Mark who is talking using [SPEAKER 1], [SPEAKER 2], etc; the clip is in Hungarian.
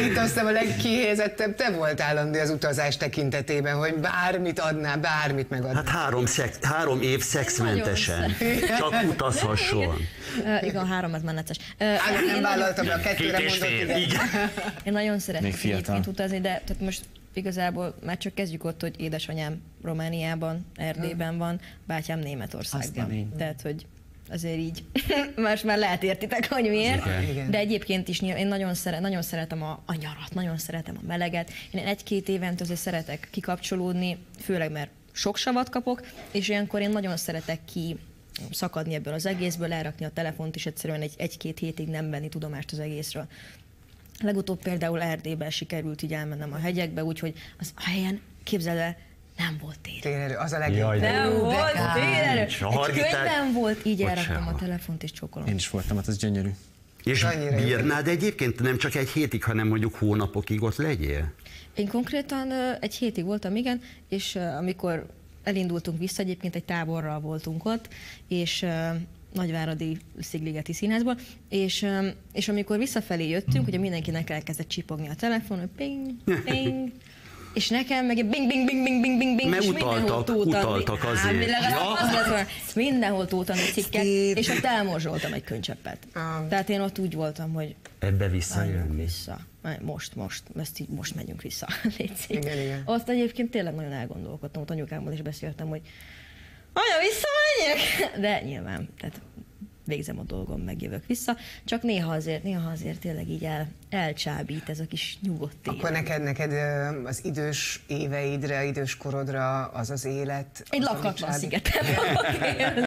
[SPEAKER 1] Itt aztán a legkihézettebb te voltál, Andi, az utazás tekintetében, hogy bármit adnál, bármit megadnál.
[SPEAKER 2] Hát 3 év szexmentesen. Csak utazhasson.
[SPEAKER 3] Igen, 3 az már necces.
[SPEAKER 1] Nem vállaltam, a 2-re mondott, igen.
[SPEAKER 3] Én nagyon szeretnék egyébként utazni, de tehát most igazából már csak kezdjük ott, hogy édesanyám Romániában, Erdélyben van, bátyám Németországban. Tehát, hogy azért így, most már lehet értitek, hogy miért. Igen. De egyébként is én nagyon szeretem a nyarat, nagyon szeretem a meleget. Én 1-2 évente azért szeretek kikapcsolódni, főleg mert sok savat kapok, és ilyenkor én nagyon szeretek szakadni ebből az egészből, elrakni a telefont, és egyszerűen 1-2 hétig nem venni tudomást az egészről. Legutóbb például Erdélyben sikerült így elmennem a hegyekbe, úgyhogy az a helyen, képzeld el, nem volt térerő.
[SPEAKER 1] Az a legjobb.
[SPEAKER 3] Nem volt térerő. Egy könyvben volt, így elraktam a telefont és csokolom.
[SPEAKER 4] Én is voltam, hát ez gyönyörű.
[SPEAKER 2] És bírnád egyébként nem csak 1 hétig, hanem mondjuk hónapokig ott legyél?
[SPEAKER 3] Én konkrétan 1 hétig voltam, igen, és amikor elindultunk vissza, egyébként egy táborral voltunk ott, és Nagyváradi Szigligeti Színházból, és amikor visszafelé jöttünk, ugye mindenkinek elkezdett csipogni a telefon, hogy ping, ping, és nekem meg bing, bing, bing, bing, bing, bing, bing,
[SPEAKER 2] mert
[SPEAKER 3] és
[SPEAKER 2] utaltak azért.
[SPEAKER 3] Mindenhol tótani cikkek, és ott elmorzsoltam egy könycseppet. Tehát én ott úgy voltam, hogy
[SPEAKER 2] ebbe visszajönni.
[SPEAKER 3] Vissza. Most megyünk vissza.
[SPEAKER 1] Igen.
[SPEAKER 3] Azt egyébként tényleg nagyon elgondolkodtam, ott anyukámmal is beszéltem, hogy anya, visszamegyek! De nyilván, tehát végzem a dolgom, megjövök vissza, csak néha azért tényleg így elcsábít ez a kis nyugodt élet.
[SPEAKER 1] Akkor neked az idős éveidre, idős korodra az élet...
[SPEAKER 3] Egy lakatlan szigeten.